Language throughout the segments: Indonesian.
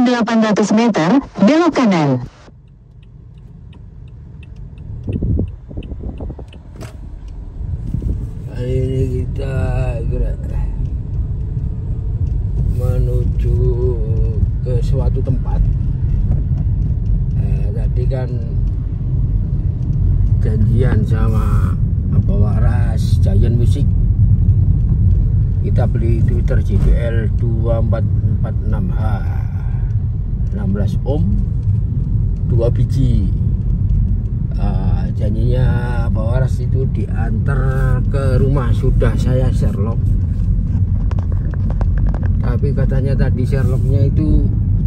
Tujuan 800 meter, belok kanan. Hari ini kita gerak menuju ke suatu tempat. Tadi kan janjian sama Abah Waras Giant Music, kita beli Twitter JBL 2446H 16 ohm 2 biji. Janjinya Abah Waras itu diantar ke rumah, sudah saya Sherlock, tapi katanya tadi Sherlocknya itu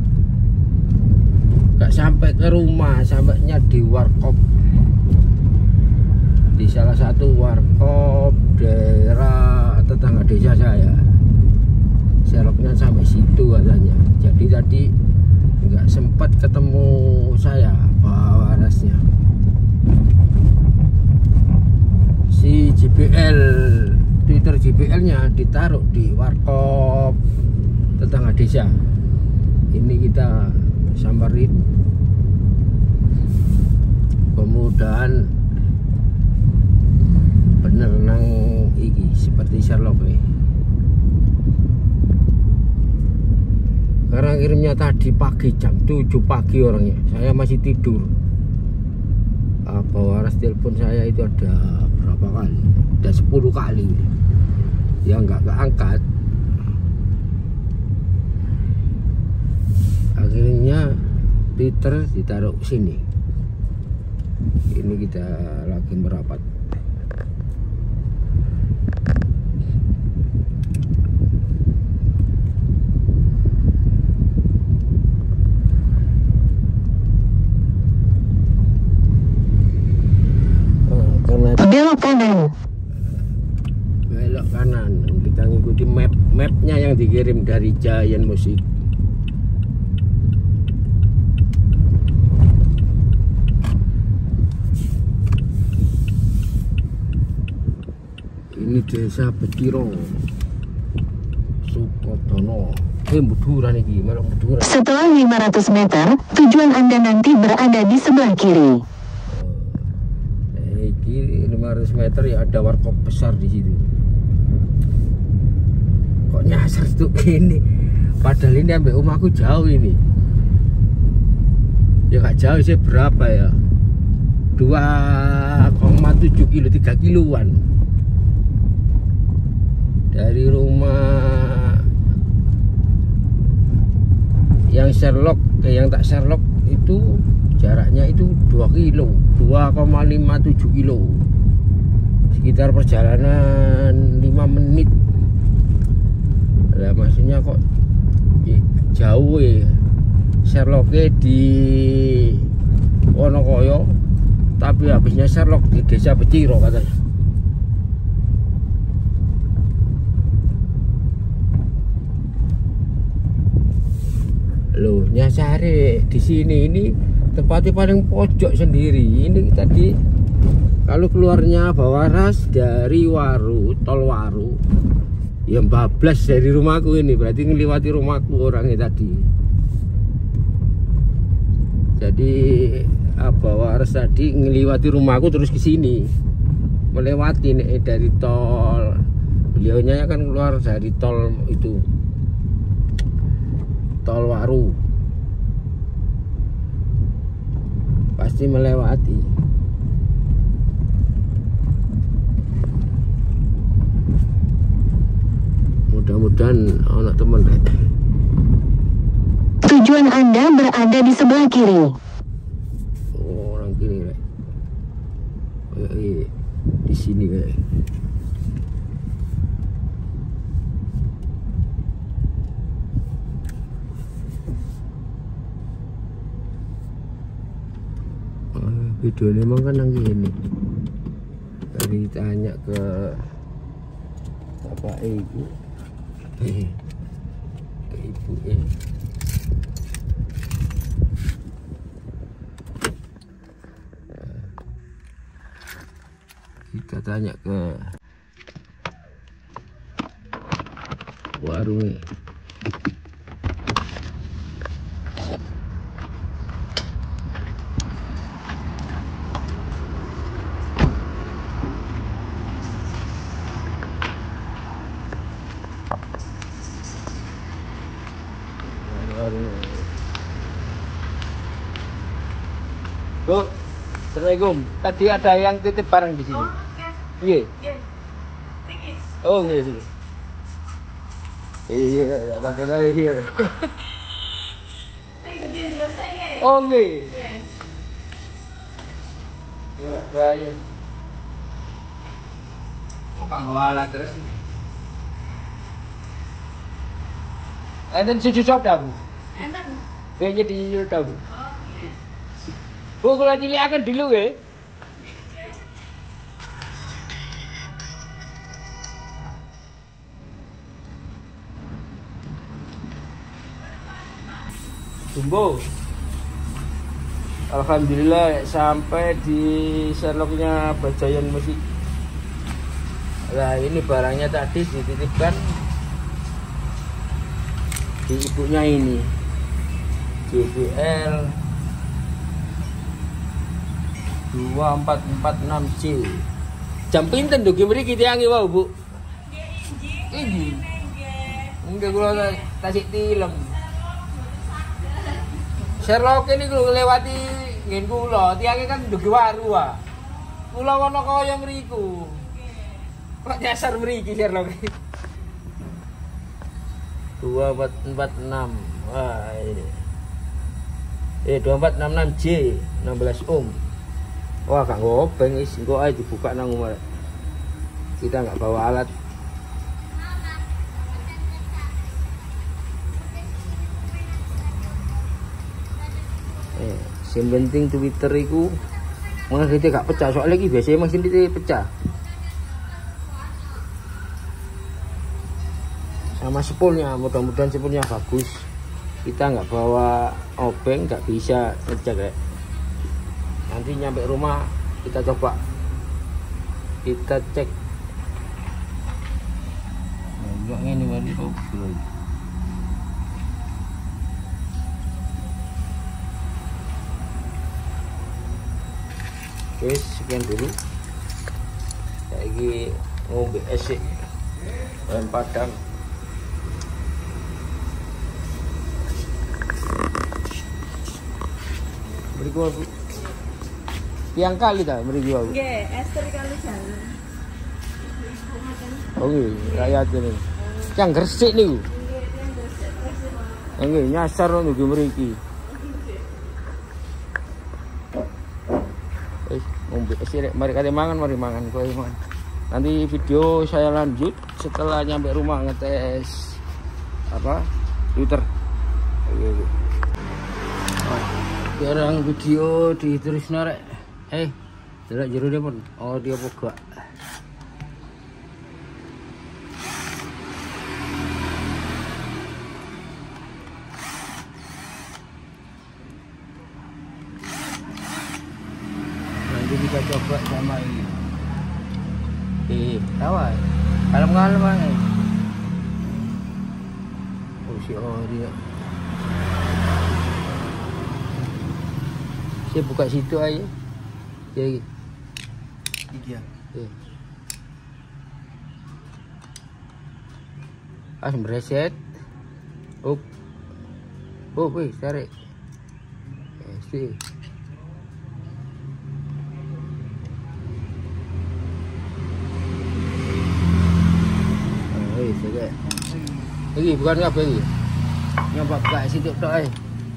gak sampai ke rumah, sampainya di warkop, di salah satu warkop daerah tetangga desa saya. Sherlocknya sampai situ katanya. Jadi tadi nggak sempat ketemu saya Pak Warasnya. Si JBL, Twitter JBL nya ditaruh di warkop tetangga desa. Ini kita samperin, kemudian bener nang iki seperti Sherlock nih. Karena kirimnya tadi pagi jam 7 pagi orangnya, saya masih tidur. Abah Waras telepon saya itu ada berapa kali? Ada 10 kali. Ya nggak keangkat. Akhirnya Twitter ditaruh sini. Ini kita lagi merapat. Belok kanan. Belok kanan. Kita ngikuti mapnya yang dikirim dari Giant Music. Ini desa Beciro, Sukodono. Buduran ini, mana buduran? Setelah 500 meter, tujuan Anda nanti berada di sebelah kiri. Ini 500 meter ya, ada warkop besar di situ. Kok nyasar tuh gini? Padahal ini sampai rumahku jauh ini. Ya gak jauh sih, berapa ya? 2,7 kilo, 3 kiloan. Dari rumah yang Sherlock yang tak Sherlock itu jaraknya itu 2 kilo, 2,57 kilo. Sekitar perjalanan 5 menit. Lah maksudnya kok jauh ya. Sherlocknya di Wonokoyo, tapi habisnya Sherlock di desa Beciro katanya. Loh, nyasari di sini ini tempatnya paling pojok sendiri. Ini tadi kalau keluarnya Abah Waras dari Waru, tol Waru, ya bablas dari rumahku ini, berarti ngelewati rumahku orangnya tadi. Jadi Abah Waras tadi ngelewati rumahku terus ke sini, melewati nih dari tol. Beliaunya kan keluar dari tol itu, tol Waru, pasti melewati. Mudah-mudahan anak teman. Tujuan Anda berada di sebelah kiri. Oh, orang kiri rek. Di sini kayak. Videonya emang kan yang gini. Tadi tanya ke bapak ibu, ke ibu kita tanya ke warung. Bu, Assalamualaikum. Tadi ada yang titip barang di sini. Iya. Oh, iya. Iya, ada iya. Oh, iya. Ya, baik. Kok ngalah terus? Enten susu soda, Bu. Enten. Kayaknya di soda, Bu. Bu, kalau cilik akan dulu ya. Jumbo. Alhamdulillah sampai di Sherlocknya Bajayan Musik. Nah, ini barangnya tadi dititipkan di ibunya ini. JBL 2446C. Jam pinten dugi mriki tiange wau, Bu? Nggih, enggak kula tasik tilem. Sherlock ini kalau lewati ngin kula, tiange kan dugi waru wae. Kula kono kaya mriku. Kok nyasar mriki Sherlock. 2446. Wah, ini. 2466J 16 ohm. Wah, gak ngobeng is, engko ae dibuka nang omah. Kita nggak bawa alat. Yang penting Twitter itu malah kita gak pecah, soalnya ini biasanya masih kita pecah sama spoolnya. Mudah-mudahan spoolnya bagus. Kita nggak bawa obeng, nggak bisa ngecek ya. Nanti nyampe rumah kita coba, kita cek. Enggak ini mari Oke, sekian dulu. Lagi ngombe esik dan padang. Beriku Bu. Tiang kali dah beriku Bu. Nggih, Ester kali jalan. Oh nggih, rakyat ini. Yang Gresik niku. Nggih, nyasar niku mriki. Ngombe esik, mari kate mangan, mari mangan kowe mangan. Nanti video saya lanjut setelah nyampe rumah ngetes apa? Twitter. Oke. Sekarang video diterus norek. Delok jero dia pun. Oh, dia buka. Nanti kita coba sama ini. Tawa. Kalem-kalem aja. Oh, si dia. Saya buka situ aja. Jadi. Iya. Bereset. Wih, tarik. Sih. Sekejap. Lagi bukan apa lagi. Nampak kat situ tok ai.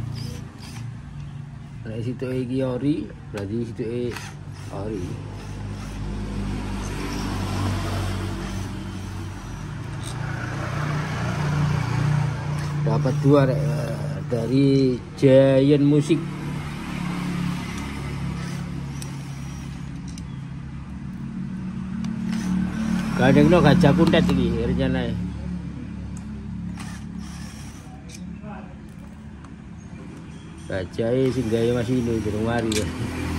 Nek situ lagi ori, berarti situ ori. Dapat 2 dari Giant Musik. Kadang no gajah kuntet iki rencanae. Gajah sing gawe masih ini durung mari ya.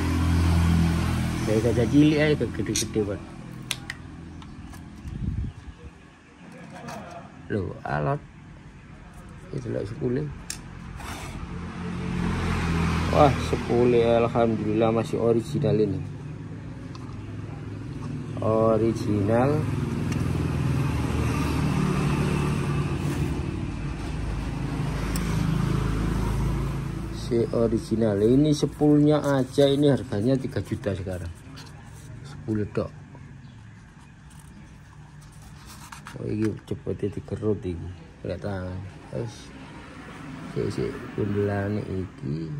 Kayak gajah cilik ae gede-gede banget. Loh, alat. Itu lah sepule. Wah, sepule alhamdulillah masih original ini. Original. Si original. Ini sepulnya aja ini harganya 3 juta sekarang. 10 dok. Oh ini cepetnya dikerut ini. Lihat tangan. Terus si kundelane iki.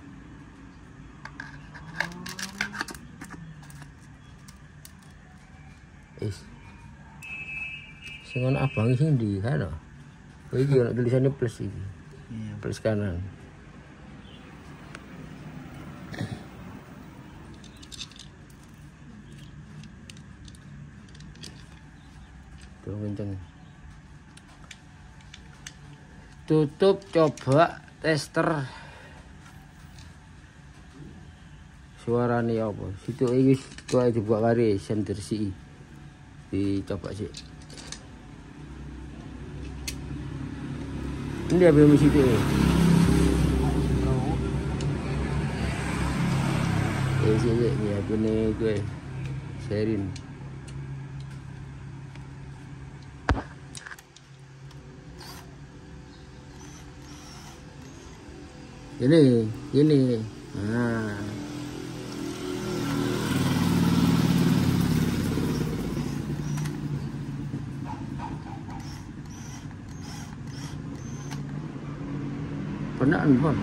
Sing ana abang sing ndi kan. Oh iki ana tulisannya plus iki. Iya. Plus kanan. Tuh kenceng. Tutup coba tester. Suarane apa? Situ iki kok dibuka kare sender si. Dicoba sih. Ini apa yang situ? Ini apa nih gue sharing. Ini. Nah. Pernah pun.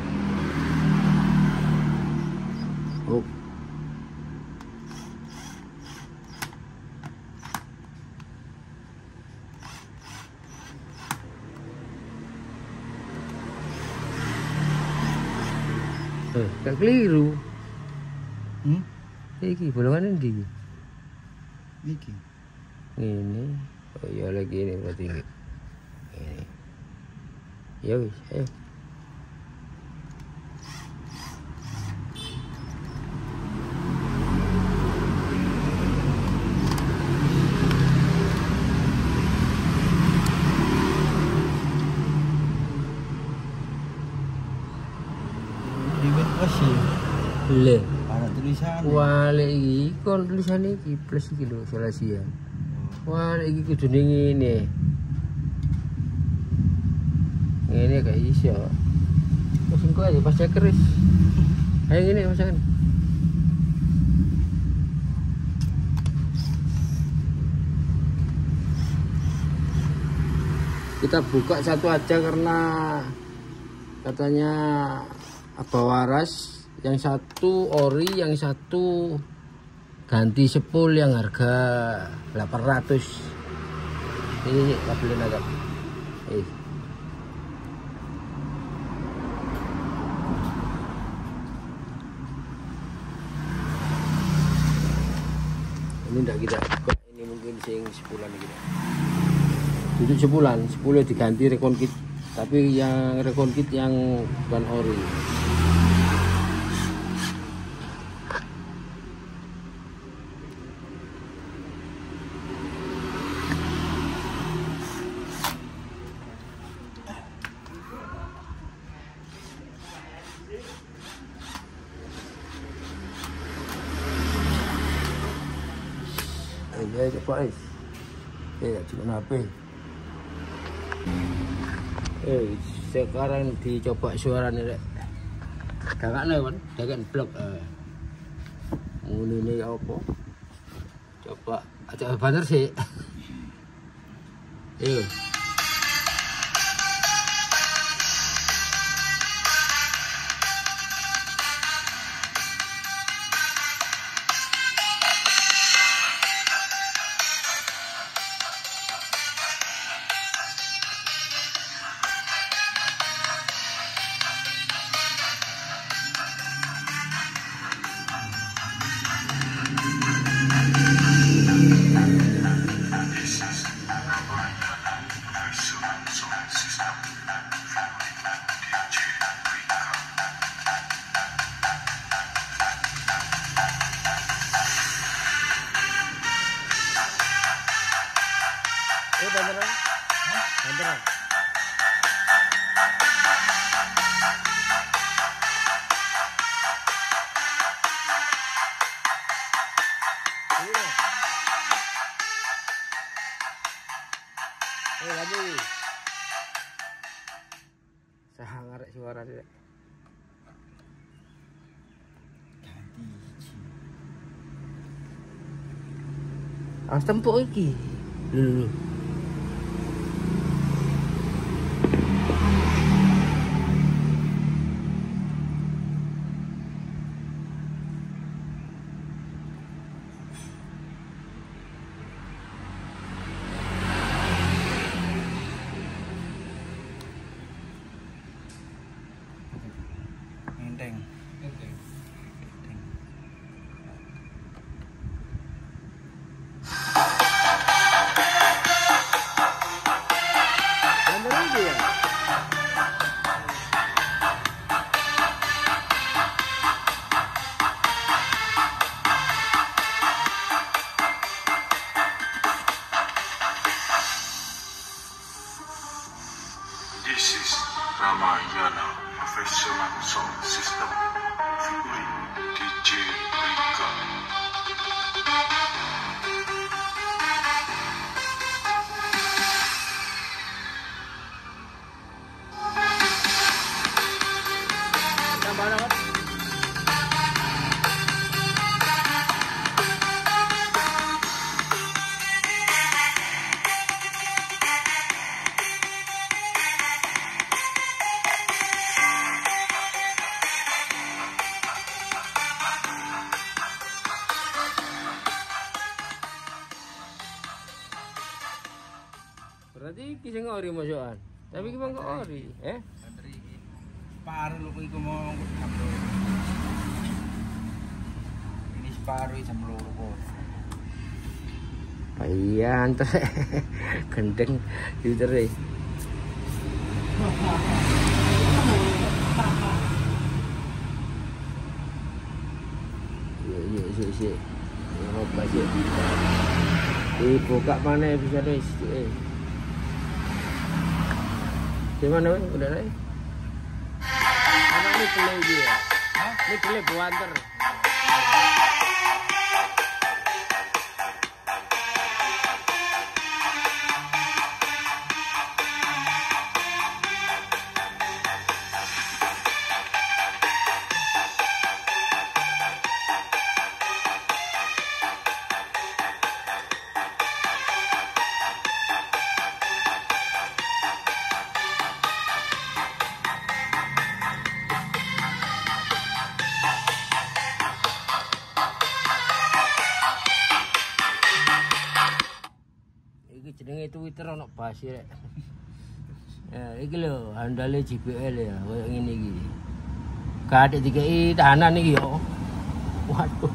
Oh. Gak keliru. Iki bolongan ndi? Iki. Ini. Oh iya lagi ini berarti ini. Ini. Ya wis, ayo. Le. Ada tulisan. Wale iki kon tulisane iki plus iki lho Selasian. Wale iki kudune ngene. Ngene gak iso. Wis engko aja pas keris. Ayo ngene masakan. Kita buka satu aja karena katanya apa waras. Yang satu ori, yang satu ganti sepul yang harga 800. Ini kabelnya agak. Ini enggak kita buka, ini mungkin sing sepulan kita. Untuk sepulan, sepulnya diganti recon kit, tapi yang recon kit yang bukan ori. Ya coba cuma HP. Sekarang dicoba suaranya rek. Kakaknya kan, dagan blok. Ini apa? Coba aja bener sih. Awas tempuk iki. Lho. Enteng. Bener dia. This is Ramayana Professional Sound System featuring DJ Rika. Tambah banget. Berarti iki sing ori masukan. Tapi iki mangko ori, Baterai iki. Separuh lho iku mau kabel. Ini separuh jam 2 kok. Iya, antar gendeng liter. Iya. Apa sih? Dibuka mana bisa deh. Di mana weh? Udah deh. Apa ini delay dia? Ini delay buanter. Jenenge Twitter ono basi rek. Ya, iki lho handale JBL ya, koyo ngene iki. Gak ada dikei tahanan iki yo. Waduh.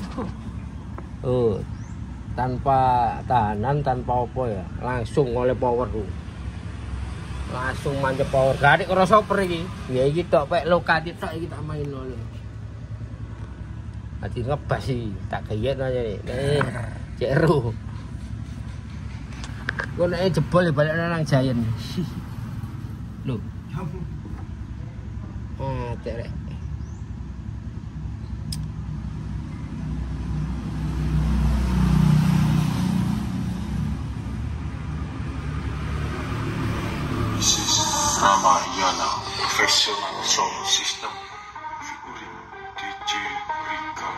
Oh. Tanpa tahanan, tanpa apa ya, langsung oleh power tuh. Langsung mantep power. Gak ada crossover iki. Ya iki tok pek lokati tok iki tak main lho. Ati ngebas sih, tak gayet aja nih. Ceru. Gue nek jebol ya balik nang Giant. Lho. Cerek. This is Ramayana Professional Sound System featuring DJ Rika.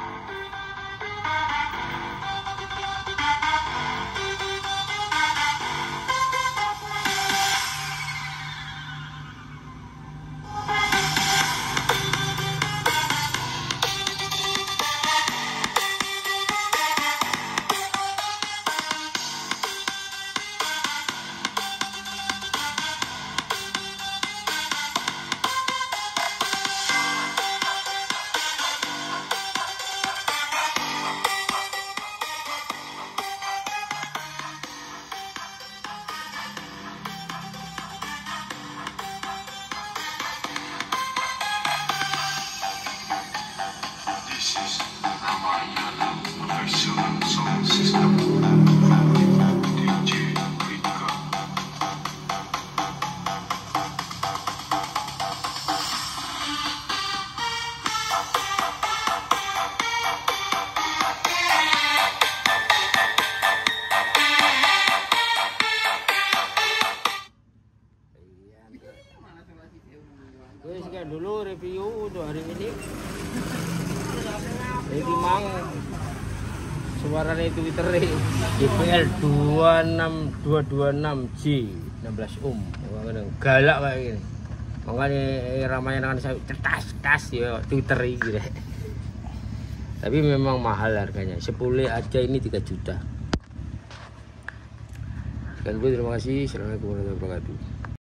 This is Ramayana Professional Sound System featuring DJ Rika. Gue sekian dulu review untuk hari ini. Jadi mang suaranya Twitter JBL 26226J 16 galak kayak gini. Makanya ramainya dengan saya tas ya Twitter ini. Tapi memang mahal harganya. 10 aja ini 3 juta. Sekian dulu, terima kasih. Assalamualaikum warahmatullahi wabarakatuh.